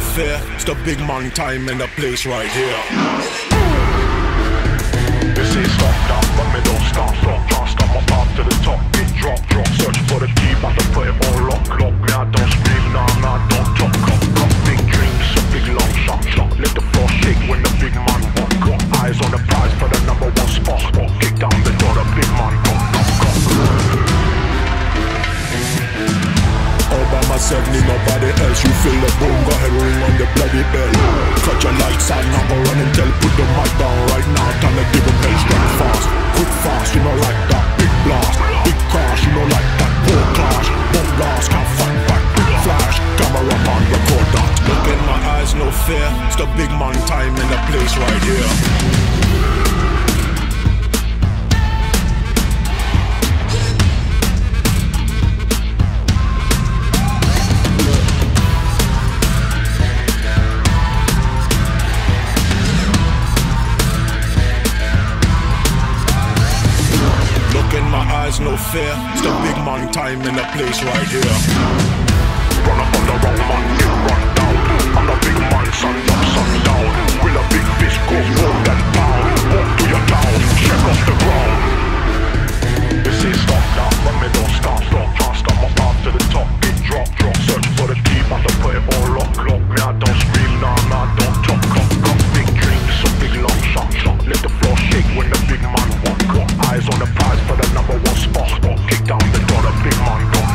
fear. It's the big man time in the place right here. This is stopped up, but me don't stop. Can't stop my path to the top. Big drop. Search for the key, but I put it on lock. Me, I don't scream, nah, I don't talk. Got big dreams, a big long shot. Let the floor shake when the big man walk. Got eyes on the prize for the number one spot. Kick down the door, the big man knock. All by myself, need nobody else. You feel the boom, go ahead, ring on the bloody bell. Cut your lights out, now go run and tell. Put the mic down right now, time to give them hell. Strike fast, quick fast, you know like that. Big blast, big crash, you know like that. Poor clash, bomb blast, can't fight back. Quick flash, camera man, record that. Look in my eyes, no fear. It's the big man time in the place right here. No fear, it's the big man time in the place right here. Run up on the wrong man, you run down. I'm the big man, sun up, sun down. Will a big fish go more than pound? Walk to your town, check off the ground. This is stop now, but me don't stop. Can't stop my path to the top. Big drop. Search for the key, but I put it on lock. Me, I don't scream, nah, I don't talk. Got big dreams, a big long shot. Let the floor shake when the big man walk. Got eyes on the prize for the number one spot. Kick down the door, the big man knock.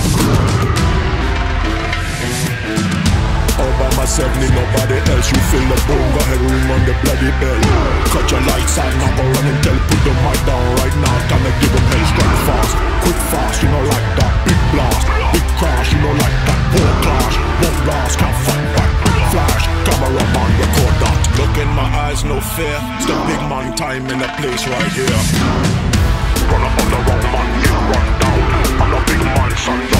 All by myself, need nobody else. You feel the boom, go ahead, ring on the bloody bell. Cut your lights out, now go run and tell. Put the mic down right now, time to give them hell. Strike fast, quick fast, you know like that. Big blast, big crash, you know like that. Poor clash, bomb blast, can't fight back. Quick flash, camera man, record that. Look in my eyes, no fear. It's the big man time in the place right here. Run up on the wrong man, you run down. I'm the big man, son.